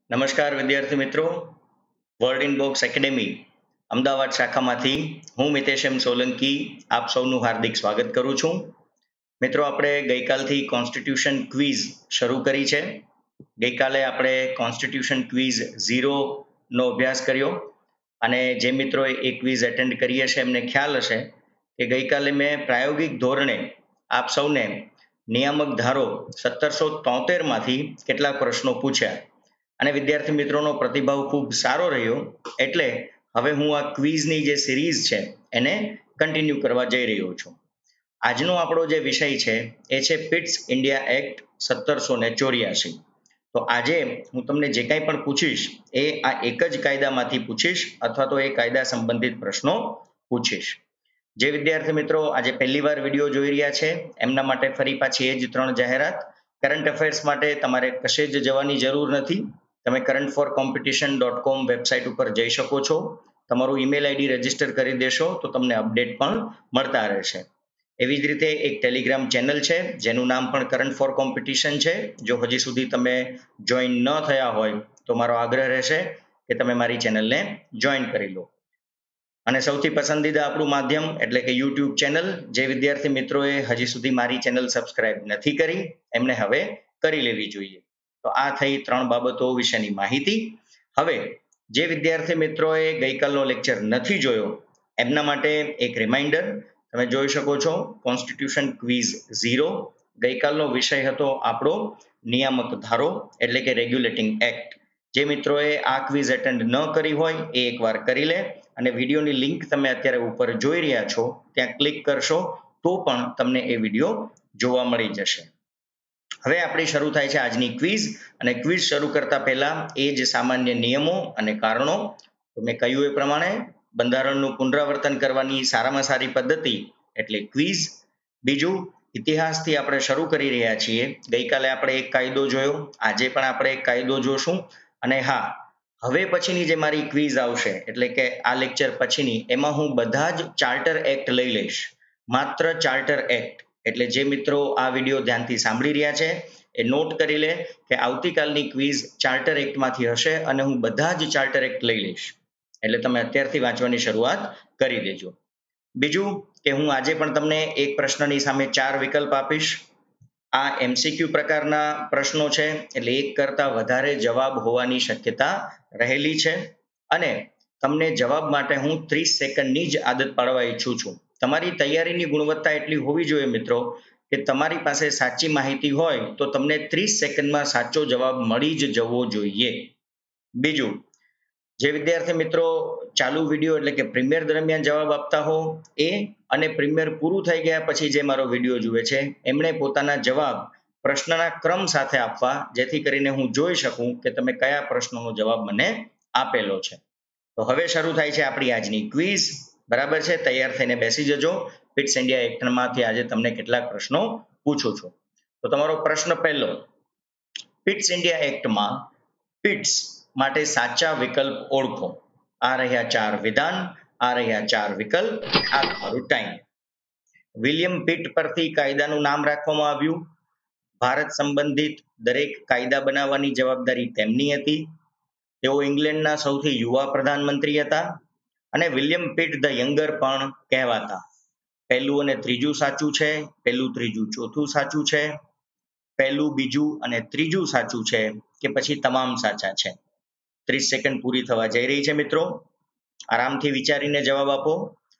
નમસ્કાર વિદ્યાર્થી મિત્રો. Word in box academy Ahmedabad શાખામાંથી હું મિતેશ એમ સોલંકી આપ સૌનું હાર્દિક સ્વાગત કરું છું. મિત્રો, આપણે ગઈકાલથી કોન્સ્ટિટ્યુશન ક્વિઝ શરૂ કરી છે. ગઈકાલે આપણે કોન્સ્ટિટ્યુશન ક્વિઝ 0નો અભ્યાસ કર્યો અને જે મિત્રોએ એ ક્વિઝ એટેન્ડ કરી હશે એમને ખ્યાલ હશે કે ગઈકાલે મેં પ્રાયોગિક ધોરણે આપ સૌને નિયામક ધારો 1773માંથી કેટલાક પ્રશ્નો પૂછ્યા અને વિદ્યાર્થી મિત્રોનો પ્રતિભાવ ખૂબ સારો રહ્યો, એટલે હવે હું આ ક્વિઝની જે સિરીઝ છે એને કન્ટિન્યુ કરવા જઈ રહ્યો છું. આજનો આપણો જે વિષય છે એ છે પિટ્સ ઇન્ડિયા એક્ટ 1784. તો આજે હું તમને જે કાંઈ પણ પૂછીશ એ આ એક જ કાયદામાંથી પૂછીશ અથવા તો એ કાયદા સંબંધિત પ્રશ્નો પૂછીશ. જે વિદ્યાર્થી મિત્રો આજે પહેલી વાર વિડીયો જોઈ રહ્યા છે એમના માટે ફરી પાછી એ જ 3 જાહેરાત. કરંટ અફેર્સ માટે તમારે કશે જ જવાની જરૂર નથી. તમે currentforcompetition.com વેબસાઇટ ઉપર જઈ શકો છો. તમારું ઈમેલ આઈડી રજીસ્ટર કરી દેશો તો તમને અપડેટ પણ મળતા રહેશે. એવી જ રીતે એક ટેલિગ્રામ ચેનલ છે જેનું નામ પણ કરંટ ફોર કોમ્પિટિશન છે. જો હજી સુધી તમે જોઈન ન થયા હોય તો મારો આગ્રહ રહેશે કે તમે મારી ચેનલને જોઈન કરી લો. અને સૌથી પસંદીદા આપણું માધ્યમ એટલે કે યુટ્યુબ ચેનલ. જે વિદ્યાર્થી મિત્રોએ હજી સુધી મારી ચેનલ સબસ્ક્રાઇબ નથી કરી એમને હવે કરી લેવી જોઈએ. તો આ થઈ 3 બાબતો વિશેની માહિતી. હવે જે વિદ્યાર્થી મિત્રોએ ગઈકાલનો લેક્ચર નથી જોયો એમના માટે એક રિમાઇન્ડર. તમે જોઈ શકો છો કોન્સ્ટિટ્યુશન ક્વિઝ 0. ગઈકાલનો વિષય હતો આપણો નિયામક ધારો એટલે કે રેગ્યુલેટિંગ એક્ટ. જે મિત્રોએ આ ક્વિઝ એટેન્ડ ન કરી હોય એ એકવાર કરી લે અને વિડીયોની લિંક તમે અત્યારે ઉપર જોઈ રહ્યા છો ત્યાં ક્લિક કરશો તો પણ તમને એ વિડીયો જોવા મળી જશે. હવે આપણી શરૂ થાય છે આજની ક્વિઝ અને ક્વિઝ શરૂ કરતા પહેલા એ જ સામાન્ય નિયમો અને કારણો. તો મેં કહ્યું એ પ્રમાણે બંધારણનું પુનરાવર્તન કરવાની સારામાં સારી પદ્ધતિ એટલે ક્વિઝ. બીજું, ઇતિહાસથી આપણે શરૂ કરી રહ્યા છીએ. ગઈકાલે આપણે એક કાયદો જોયો, આજે પણ આપણે એક કાયદો જોશું. અને હા, હવે પછીની જે મારી ક્વિઝ આવશે એટલે કે આ લેક્ચર પછીની એમાં હું બધા જ ચાર્ટર એક્ટ લઈ લઈશ. માત્ર ચાર્ટર એક્ટ. એટલે જે મિત્રો આ વિડીયો ધ્યાનથી સાંભળી રહ્યા છે એ નોટ કરી લે કે આવતીકાલની ક્વિઝ ચાર્ટર એક્ટમાંથી હશે અને હું બધા જ ચાર્ટર એક્ટ લઈ લઈશ. એટલે તમે અત્યારથી વાંચવાની શરૂઆત કરી દેજો. બીજું કે હું આજે પણ તમને એક પ્રશ્નની સામે 4 વિકલ્પ આપીશ. આ MCQ પ્રકારના પ્રશ્નો છે એટલે એક કરતાં વધારે જવાબ હોવાની શક્યતા રહેલી છે અને તમને જવાબ માટે હું 30 સેકન્ડની જ આદત પાડવા ઈચ્છું છું. તમારી તૈયારીની ગુણવત્તા એટલી હોવી જોઈએ મિત્રો કે તમારી પાસે સાચી માહિતી હોય તો તમને 30 સેકન્ડમાં સાચો જવાબ મળી જ જવો જોઈએ. બીજું, જે વિદ્યાર્થી મિત્રો ચાલુ વિડીયો એટલે કે પ્રીમિયર દરમિયાન જવાબ આપતા હો એ અને પ્રીમિયર પૂરું થઈ ગયા પછી જે મારો વિડીયો જુએ છે એમણે પોતાના જવાબ પ્રશ્નના ક્રમ સાથે આપવા, જેથી કરીને હું જોઈ શકું કે તમે કયા પ્રશ્નોનો જવાબ મને આપેલો છે. તો હવે શરૂ થાય છે આપણી આજની ક્વિઝ. બરાબર છે, તૈયાર થઈને બેસી જજો. પિટ્સ ઇન્ડિયા એક્ટમાંથી આજે તમને કેટલાક પ્રશ્નો પૂછું છું. તો તમારો પ્રશ્ન પહેલો, પિટ્સ ઇન્ડિયા એક્ટમાં પિટ્સ માટે સાચા વિકલ્પ ઓળખો. આ રહ્યા 4 વિધાન, આ રહ્યા 4 વિકલ્પ, આ તમારું ટાઈમ. વિલિયમ પિટ પરથી કાયદાનું નામ રાખવામાં આવ્યું. ભારત સંબંધિત દરેક કાયદા બનાવવાની જવાબદારી તેમની હતી. તેઓ ઇંગ્લેન્ડના સૌથી યુવા પ્રધાનમંત્રી હતા અને વિલિયમ પિટ ધ યંગર પણ કહેવાતા. પહેલું અને ત્રીજું સાચું છે, પહેલું ત્રીજું ચોથું સાચું છે, પહેલું બીજું અને ત્રીજું સાચું છે કે પછી તમામ સાચા છે. 30 સેકન્ડ પૂરી થવા જઈ રહી છે મિત્રો. આરામથી વિચારીને જવાબ આપો.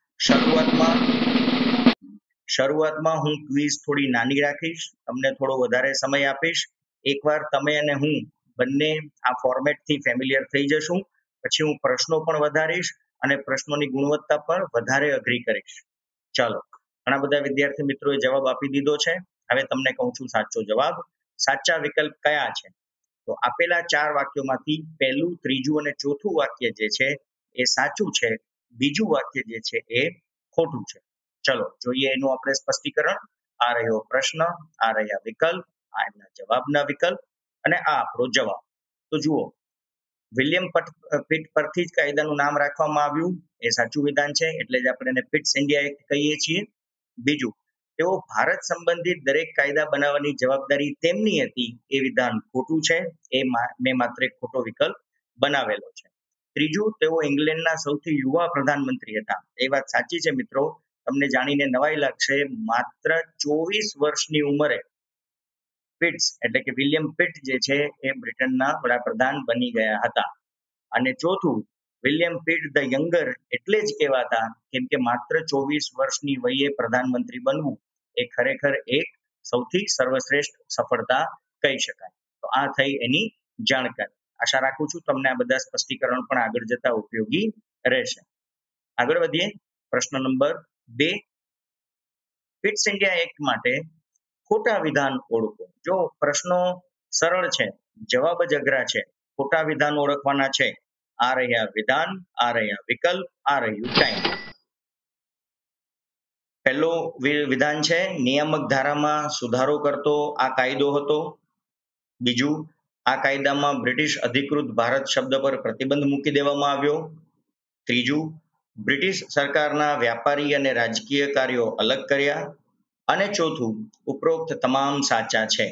શરૂઆતમાં હું ક્વિઝ થોડી નાની રાખીશ, તમને થોડો વધારે સમય આપીશ. એકવાર તમે અને હું બંને આ ફોર્મેટથી ફેમિલિયર થઈ જશું પછી હું પ્રશ્નો પણ વધારીશ અને પ્રશ્નોની ગુણવત્તા પણ વધારે અઘરી કરીશ. ચાલો, ઘણા બધા વિદ્યાર્થી મિત્રોએ જવાબ આપી દીધો છે. હવે તમને કહું છું સાચો જવાબ. સાચા વિકલ્પ કયા છે? તો આપેલા 4 વાક્યોમાંથી પહેલું, ત્રીજું અને ચોથું વાક્ય જે છે એ સાચું છે, બીજું વાક્ય જે છે એ ખોટું છે. ચલો જોઈએ એનું આપણે સ્પષ્ટીકરણ. આ રહ્યો પ્રશ્ન, આ રહ્યા વિકલ્પ, આ એમના જવાબના વિકલ્પ અને આ આપણો જવાબ. તો જુઓ, વિલિયમ પિટ પરથી જ કાયદાનું નામ રાખવામાં આવ્યું એ સાચું વિધાન છે, એટલે જ આપણે એને પિટ્સ ઇન્ડિયા એક્ટ કહીએ છીએ. બીજું, તેઓ ભારત સંબંધિત દરેક કાયદા બનાવવાની જવાબદારી તેમની હતી એ વિધાન ખોટું છે. મેં માત્ર એક ખોટો વિકલ્પ બનાવેલો છે. ત્રીજું, તેઓ ઇંગ્લેન્ડના સૌથી યુવા પ્રધાનમંત્રી હતા. એ વાત સાચી છે મિત્રો. તમને જાણીને નવાઈ લાગશે, માત્ર 24 વર્ષની ઉંમરે પિટ્સ એટલે કે વિલિયમ પિટ જે છે એ બ્રિટનના વડાપ્રધાન બની ગયા હતા. અને ચોથું, વિલિયમ પિટ ધ યંગર એટલે જ કહેવાતા કેમ કે માત્ર 24 વર્ષની વયે પ્રધાનમંત્રી બનવું એ ખરેખર એક સૌથી સર્વશ્રેષ્ઠ સફળતા કહી શકાય. તો આ થઈ એની જાણકારી. આશા રાખું છું તમને આ બધા સ્પષ્ટીકરણ પણ આગળ જતા ઉપયોગી રહેશે. આગળ વધીએ. પ્રશ્ન નંબર 2, ફિટ્સ ઇન્ડિયા એક્ટ માટે ખોટા વિધાન ઓળખો. જો પ્રશ્નો સરળ છે, જવાબ જ અઘરા છે. ખોટા વિધાન ઓળખવાના છે. આ રહ્યા વિધાન, આ રહ્યા વિકલ્પ, આ રહ્યું ટાઈમ. પહેલું વિધાન છે, નિયામક ધારામાં સુધારો કરતો આ કાયદો હતો. બીજું, આ કાયદામાં બ્રિટિશ અધિકૃત ભારત શબ્દ પર પ્રતિબંધ મૂકી દેવામાં આવ્યો. ત્રીજું, બ્રિટિશ સરકારના વ્યાપારી અને રાજકીય કાર્યો અલગ કર્યા. અને ચોથું, ઉપરોક્ત તમામ સાચા છે.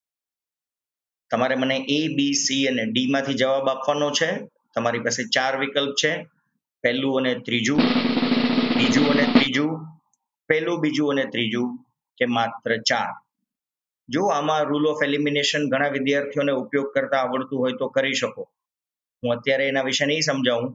તમારે મને A, B, C અને D માંથી જવાબ આપવાનો છે. તમારી પાસે 4 વિકલ્પ છે. પહેલું અને ત્રીજું, બીજું અને ત્રીજું, પહેલું, બીજું અને ત્રીજું, કે માત્ર 4. જો આમાં રૂલ ઓફ એલિમિનેશન ઘણા વિદ્યાર્થીઓને ઉપયોગ કરતા આવડતું હોય તો કરી શકો. હું અત્યારે એના વિશે નહીં સમજાવું,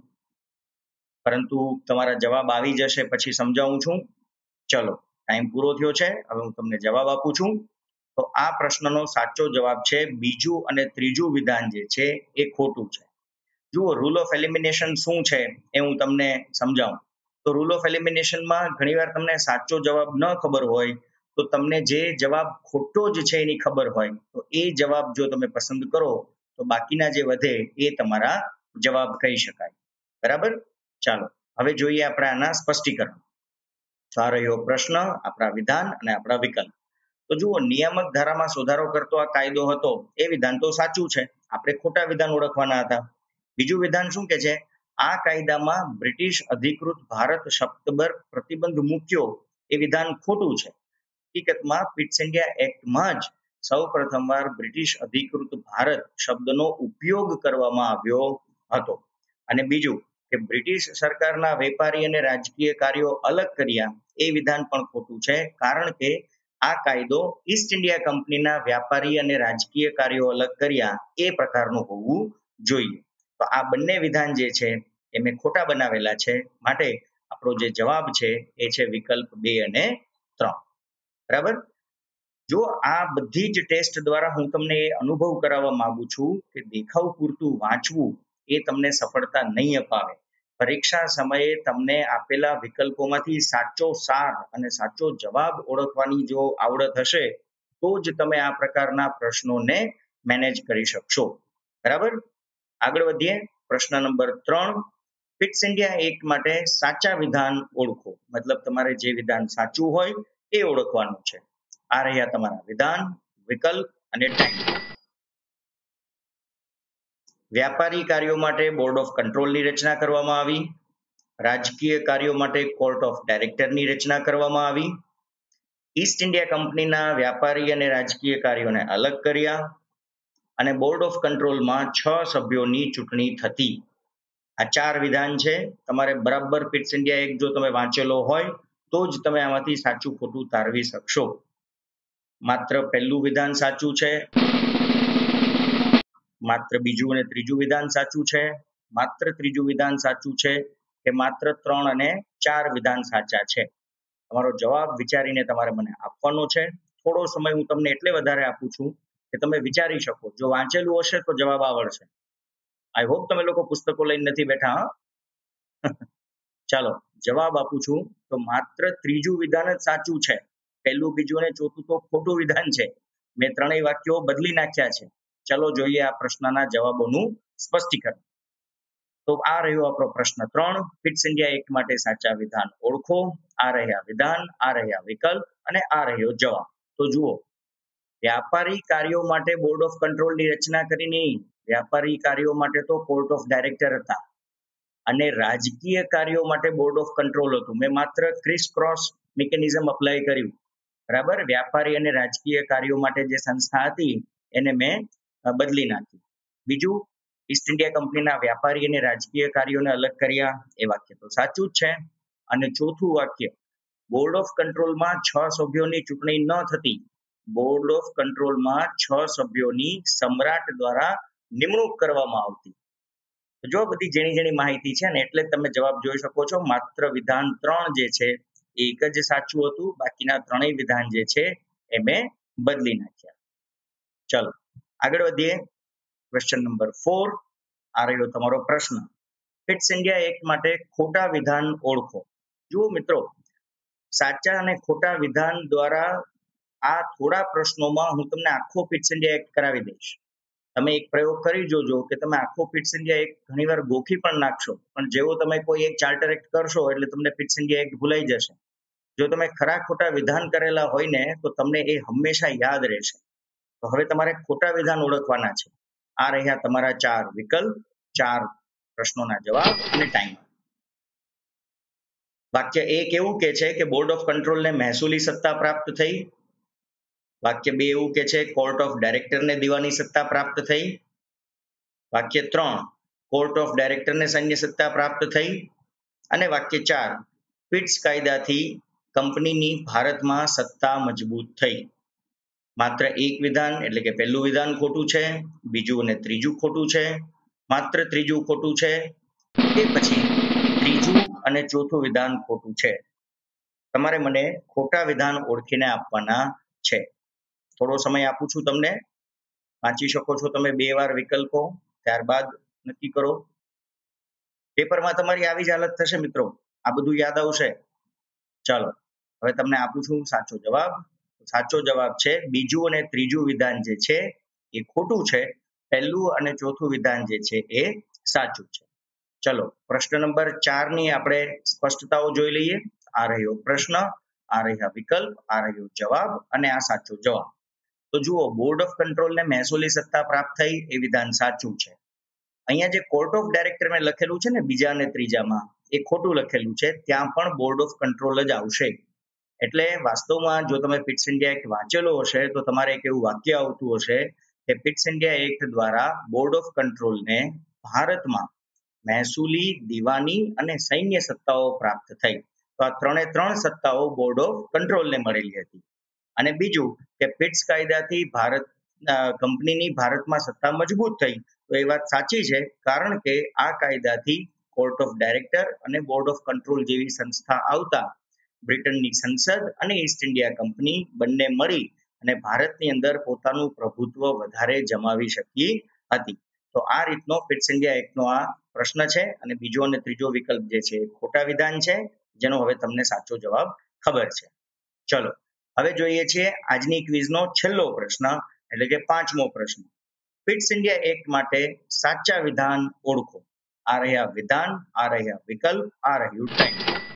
પરંતુ તમારા જવાબ આવી જશે પછી સમજાવું છું. ચલો, ટાઈમ પૂરો થયો છે. હવે હું તમને જવાબ આપું છું. તો આ પ્રશ્નનો સાચો જવાબ છે બીજું અને ત્રીજું વિધાન જે છે એ ખોટું છે. જુઓ, રૂલ ઓફ એલિમિનેશન શું છે એ હું તમને સમજાવું. તો રૂલ ઓફ એલિમિનેશનમાં ઘણીવાર તમને સાચો જવાબ ન ખબર હોય તો તમને જે જવાબ ખોટો જ છે એની ખબર હોય તો એ જવાબ જો તમે પસંદ કરો તો બાકીના જે વધે એ તમારા જવાબ કહી શકાય. બરાબર? ચાલો હવે જોઈએ આપણે આના સ્પષ્ટીકરણ. તો આ રહ્યો પ્રશ્ન, આપણા વિધાન અને આપણા વિકલ્પ. તો જુઓ, નિયામક ધારામાં સુધારો કરતો આ કાયદો હતો એ વિધાન તો સાચું છે. આપણે ખોટા વિધાન ઓળખવાના હતા. બીજું વિધાન શું કે છે? આ કાયદામાં બ્રિટિશ અધિકૃત ભારત શબ્દ પર પ્રતિબંધ મૂક્યો એ વિધાન ખોટું છે. હકીકતમાં ફિટ્સ ઇન્ડિયા એક્ટમાં જ સૌ પ્રથમવાર બ્રિટિશ અધિકૃત ભારત શબ્દનો ઉપયોગ કરવામાં આવ્યો હતો. અને બીજું કે બ્રિટિશ સરકારના વેપારી અને રાજકીય કાર્યો અલગ કર્યા એ વિધાન પણ ખોટું છે, કારણ કે આ કાયદો ઈસ્ટ ઇન્ડિયા કંપનીના વ્યાપારી અને રાજકીય કાર્યો અલગ કર્યા એ પ્રકારનું હોવું જોઈએ. તો આ બંને વિધાન જે છે એ મેં ખોટા બનાવેલા છે. માટે આપણો જે જવાબ છે એ છે વિકલ્પ 2 અને 3. બરાબર? જો આ બધી જ ટેસ્ટ દ્વારા હું તમને એ અનુભવ કરાવવા માંગુ છું કે દેખાવ પૂરતું વાંચવું એ તમને સફળતા નહીં અપાવે. પરીક્ષા સમયે તમને આપેલા વિકલ્પોમાંથી સાચો સાર અને સાચો જવાબ ઓળખવાની જો આવડત હશે તો જ તમે આ પ્રકારના પ્રશ્નોને મેનેજ કરી શકશો. બરાબર? આગળ વધીએ. પ્રશ્ન નંબર 3, ફિટ્સ ઇન્ડિયા એક્ટ માટે સાચા વિધાન ઓળખો. મતલબ તમારે જે વિધાન સાચું હોય એ ઓળખવાનું છે. આ રહ્યા તમારા વિધાન, વિકલ્પ અને ટાઈમ. વ્યાપારી કાર્યો માટે બોર્ડ ઓફ કંટ્રોલની રચના કરવામાં આવી. રાજકીય કાર્યો માટે કોર્ટ ઓફ ડાયરેક્ટરની રચના કરવામાં આવી. ઈસ્ટ ઇન્ડિયા કંપનીના વ્યાપારી અને રાજકીય કાર્યોને અલગ કર્યા. અને બોર્ડ ઓફ કંટ્રોલમાં 6 સભ્યોની ચૂંટણી થતી. આ 4 વિધાન છે. તમારે બરાબર ફિટ્સ ઇન્ડિયા એક્ટ જો તમે વાંચેલો હોય તો જ તમે આમાંથી સાચું ખોટું તારવી શકશો. માત્ર પહેલું વિધાન સાચું છે, માત્ર બીજું અને ત્રીજું વિધાન સાચું છે, માત્ર ત્રીજું વિધાન સાચું છે, કે માત્ર 3 અને 4 વિધાન સાચા છે. તમારો જવાબ વિચારીને તમારે મને આપવાનો છે. થોડો સમય હું તમને એટલે વધારે આપું છું કે તમે વિચારી શકો. જો વાંચેલું હશે તો જવાબ આવડશે. આઈ હોપ તમે લોકો પુસ્તકો લઈને નથી બેઠા. ચાલો જવાબ આપું છું. તો માત્ર ત્રીજું વિધાન જ સાચું છે. પહેલું, બીજું અને ચોથું તો ખોટું વિધાન છે. મેં ત્રણેય વાક્યો બદલી નાખ્યા છે. ચલો જોઈએ આ પ્રશ્નના જવાબોનું સ્પષ્ટીકરણ. તો આ રહ્યો આપણો પ્રશ્ન 3, ફિટ્સ ઇન્ડિયા એક્ટ માટે સાચા વિધાન ઓળખો. આ રહ્યા વિધાન, આ રહ્યા વિકલ્પ અને આ રહ્યો જવાબ. તો જુઓ, વ્યાપારી કાર્યો માટે બોર્ડ ઓફ કંટ્રોલની રચના કરી નહીં. વ્યાપારી કાર્યો માટે તો કોર્ટ ઓફ ડાયરેક્ટર હતા. અને રાજકીય કાર્યો માટે બોર્ડ ઓફ કંટ્રોલ હતું. મેં માત્ર ક્રિસ ક્રોસ મિકેનિઝમ અપ્લાય કર્યું. બરાબર. વ્યાપારી અને રાજકીય કાર્યો માટે જે સંસ્થા હતી એને મેં બદલી નાખી. બીજું, ઈસ્ટ ઇન્ડિયા કંપનીના વ્યાપારી અને રાજકીય કાર્યોને અલગ કર્યા, એ વાક્ય તો સાચું જ છે. અને ચોથું વાક્ય, બોર્ડ ઓફ કંટ્રોલમાં 6 સભ્યોની ચૂંટણી ન થતી. બોર્ડ ઓફ કંટ્રોલમાં 6 સભ્યોની સમ્રાટ દ્વારા નિમણૂક કરવામાં આવતી. જો બધી જેણી માહિતી છે ને, એટલે તમે જવાબ જોઈ શકો છો. માત્ર વિધાન 3 જે છે એ એક જ સાચું હતું, બાકીના ત્રણેય વિધાન જે છે એ મેં બદલી નાખ્યા. ચલો આગળ વધીએ. ક્વેશ્ચન નંબર 4, આ રહ્યો તમારો પ્રશ્ન. ફિટ્સ ઇન્ડિયા એક્ટ માટે ખોટા વિધાન ઓળખો. જુઓ મિત્રો, સાચા અને ખોટા વિધાન દ્વારા આ થોડા પ્રશ્નોમાં હું તમને આખો ફિટ્સ ઇન્ડિયા એક્ટ કરાવી દઈશ. તમે એક પ્રયોગ કરી જોજો કે તમે આખો ફિટ્સ ઇન્ડિયા એક્ટ ઘણીવાર ગોખી પણ નાખશો, પણ જેવો તમે કોઈ એક ચાર્ટર એક્ટ કરશો એટલે તમને ફિટ્સ ઇન્ડિયા એક્ટ ભૂલાઈ જશે. જો તમે ખરા ખોટા વિધાન કરેલા હોય ને તો તમને એ હંમેશા યાદ રહેશે. તો હવે તમારે ખોટા વિધાન ઓળખવાના છે. આ રહ્યા તમારા 4 વિકલ્પ, 4 પ્રશ્નોના જવાબ અને ટાઈમ. વાક્ય 1 એવું કે છે કે બોર્ડ ઓફ કંટ્રોલને મહેસૂલી સત્તા પ્રાપ્ત થઈ. વાક્ય 2 એવું કે છે કોર્ટ ઓફ ડાયરેક્ટરને દીવાની સત્તા પ્રાપ્ત થઈ. વાક્ય 3, કોર્ટ ઓફ ડાયરેક્ટરને સૈન્ય સત્તા પ્રાપ્ત થઈ. અને વાક્ય 4, ફિટ્સ કાયદાથી કંપનીની ભારતમાં સત્તા મજબૂત થઈ. માત્ર એક વિધાન એટલે કે પહેલું વિધાન ખોટું છે, બીજું અને ત્રીજું ખોટું છે, માત્ર ત્રીજું ખોટું છે, કે પછી ત્રીજું અને ચોથું વિધાન ખોટું છે. તમારે મને ખોટા વિધાન ઓળખીને આપવાના છે. થોડો સમય આપું છું તમને. વાંચી શકો છો તમે 2 વાર વિકલ્પો, ત્યારબાદ નક્કી કરો. પેપરમાં તમારી આવી જ હાલત થશે મિત્રો, આ બધું યાદ આવશે. ચાલો હવે તમને આપું છું સાચો જવાબ. સાચો જવાબ છે બીજું અને ત્રીજું વિધાન જે છે એ ખોટું છે. પહેલું અને ચોથું વિધાન જે છે એ સાચું છે. ચલો પ્રશ્ન નંબર 4 ની આપણે સ્પષ્ટતાઓ જોઈ લઈએ. આ રહ્યો પ્રશ્ન, આ રહ્યા વિકલ્પ, આ રહ્યો જવાબ અને આ સાચો જવાબ. તો જુઓ, બોર્ડ ઓફ કંટ્રોલને મહેસૂલી સત્તા પ્રાપ્ત થઈ એ વિધાન સાચું છે. અહીંયા જે કોર્ટ ઓફ ડાયરેક્ટર મેં લખેલું છે ને બીજા અને ત્રીજામાં, એ ખોટું લખેલું છે. ત્યાં પણ બોર્ડ ઓફ કંટ્રોલ જ આવશે. એટલે વાસ્તવમાં જો તમે ફિટ્સ ઇન્ડિયા એક્ટ વાંચેલો હશે તો તમારે એક એવું વાક્ય આવતું હશે કે ફિટ્સ ઇન્ડિયા એક્ટ દ્વારા બોર્ડ ઓફ કંટ્રોલને ભારતમાં મહેસૂલી, દીવાની અને સૈન્ય સત્તાઓ પ્રાપ્ત થઈ. તો આ 3 સત્તાઓ બોર્ડ ઓફ કંટ્રોલને મળેલી હતી. અને બીજું કે ફિટ્સ કાયદાથી કંપનીની ભારતમાં સત્તા મજબૂત થઈ. તો એ વાત સાચી છે, કારણ કે આ કાયદાથી કોર્ટ ઓફ ડાયરેક્ટર અને બોર્ડ ઓફ કંટ્રોલ જેવી સંસ્થા આવતા બ્રિટનની સંસદ અને ઈસ્ટ ઇન્ડિયા કંપની બંને મળી અને ભારતની અંદર પોતાનું પ્રભુત્વ વધારે જમાવી શકી હતી. તો આ રીતનો ફિટ્સ ઇન્ડિયા એક્ટનો આ પ્રશ્ન છે. અને બીજો અને ત્રીજો વિકલ્પ જે છે ખોટા વિધાન છે, જેનો હવે તમને સાચો જવાબ ખબર છે. ચલો હવે જોઈએ છીએ આજની ક્વિઝનો છેલ્લો પ્રશ્ન, એટલે કે 5મો પ્રશ્ન. ફિટ્સ ઇન્ડિયા એક્ટ માટે સાચા વિધાન ઓળખો. આ રહ્યા વિધાન, આ રહ્યા વિકલ્પ, આ રહ્યું ટાઈમ.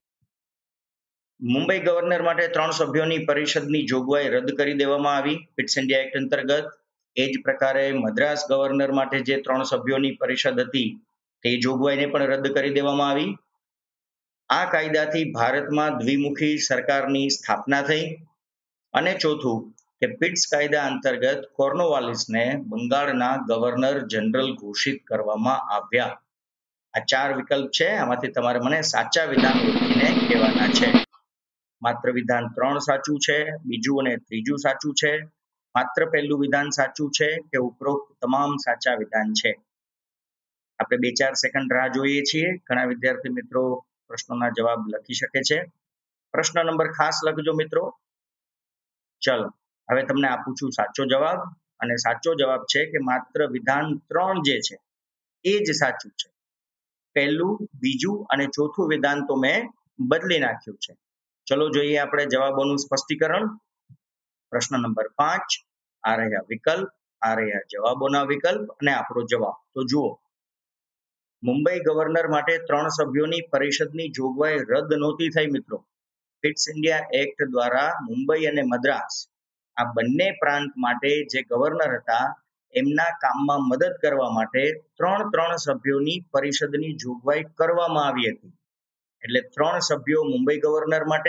મુંબઈ ગવર્નર માટે 3 સભ્યોની પરિષદની જોગવાઈ રદ કરી દેવામાં આવી ફિટ્સ ઇન્ડિયા એક્ટ અંતર્ગત. એ જ પ્રકારે મદ્રાસ ગવર્નર માટે જે 3 સભ્યોની પરિષદ હતી તે જોગવાઈને પણ રદ કરી દેવામાં આવી. આ કાયદાથી ભારતમાં દ્વિમુખી સરકારની સ્થાપના થઈ. અને ચોથું કે ફિટ્સ કાયદા અંતર્ગત કોર્નવાલિસને બંગાળના ગવર્નર જનરલ ઘોષિત કરવામાં આવ્યા. આ 4 વિકલ્પ છે, આમાંથી તમારે મને સાચા વિધાન ઓળખીને કહેવાના છે. માત્ર વિધાન 3 સાચું છે, બીજું અને ત્રીજું સાચું છે, માત્ર પહેલું વિધાન સાચું છે, કે ઉપરોક્ત તમામ સાચા વિધાન છે. આપણે 2-4 સેકન્ડ રાહ જોઈએ છીએ. ઘણા વિદ્યાર્થી મિત્રો પ્રશ્નોના જવાબ લખી શકે છે. પ્રશ્ન નંબર ખાસ લખજો મિત્રો. ચલો હવે તમને આપું છું સાચો જવાબ, અને સાચો જવાબ છે કે માત્ર વિધાન 3 જે છે એ જ સાચું છે. પહેલું, બીજું અને ચોથું વિધાન તો મેં બદલી નાખ્યું છે. ચલો જોઈએ આપણે જવાબોનું સ્પષ્ટીકરણ. પ્રશ્ન નંબર 5, આ રહ્યા વિકલ્પ, આ રહ્યા જવાબોના વિકલ્પ અને આપણો જવાબ. તો જુઓ, મુંબઈ ગવર્નર માટે 3 સભ્યોની પરિષદની જોગવાઈ રદ નહોતી થઈ મિત્રો. ફિટ્સ ઇન્ડિયા એક્ટ દ્વારા મુંબઈ અને મદ્રાસ આ બંને પ્રાંત માટે જે ગવર્નર હતા એમના કામમાં મદદ કરવા માટે 3 સભ્યોની પરિષદની જોગવાઈ કરવામાં આવી હતી. એટલે 3 સભ્યો મુંબઈ ગવર્નર માટે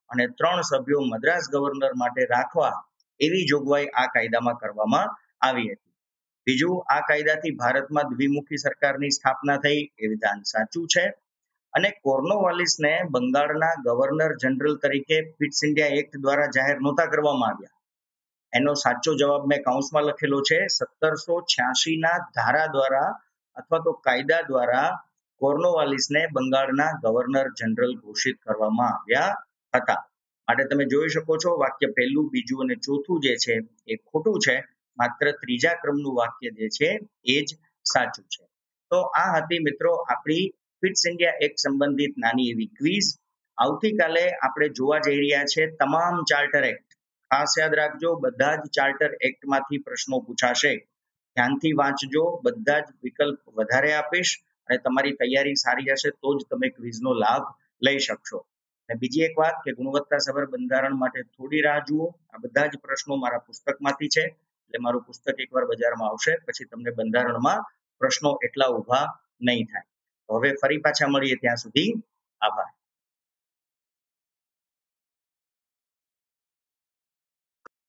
અને 3 સભ્યો મદ્રાસ ગવર્નર માટે રાખવા એવી જોગવાઈ આ કાયદામાં કરવામાં આવી હતી. બીજું, આ કાયદાથી ભારતમાં દ્વિમુખી સરકારની સ્થાપના થઈ એ વિધાન સાચું છે. અને કોર્નોવાલિસને બંગાળના ગવર્નર જનરલ તરીકે ફિટ્સ ઇન્ડિયા એક્ટ દ્વારા જાહેર નહોતા કરવામાં આવ્યા. એનો સાચો જવાબ મેં કૌંસમાં લખેલો છે. 1786 ના ધારા દ્વારા અથવા તો કાયદા દ્વારા કોર્નોવાલિસને બંગાળના ગવર્નર જનરલ ઘોષિત કરવામાં આવ્યા હતા. માટે તમે જોઈ શકો છો વાક્ય પહેલું, બીજું અને ચોથું જે છે એ ખોટું છે. માત્ર ત્રીજા ક્રમનું વાક્ય જે છે એ જ સાચું છે. તો આ હતી મિત્રો આપણી ફિટ્સ ઇન્ડિયા એક્ટ સંબંધિત નાની એવી ક્વિઝ. આવતીકાલે આપણે જોવા જઈ રહ્યા છે તમામ ચાર્ટર એક્ટ. ખાસ યાદ રાખજો, બધા જ ચાર્ટર એક્ટમાંથી પ્રશ્નો પૂછાશે. ધ્યાનથી વાંચજો, બધા જ વિકલ્પ વધારે આપીશ અને તમારી તૈયારી સારી હશે તો જ તમે ક્વિઝનો લાભ લઈ શકશો. અને બીજી એક વાત કે ગુણવત્તાસભર બંધારણ માટે થોડી રાહ જુઓ. આ બધા જ પ્રશ્નો મારા પુસ્તકમાંથી છે. એટલે મારું પુસ્તક એકવાર બજારમાં આવશે પછી તમને બંધારણમાં પ્રશ્નો એટલા ઊભા નહીં થાય. હવે ફરી પાછા મળીએ, ત્યાં સુધી આભાર.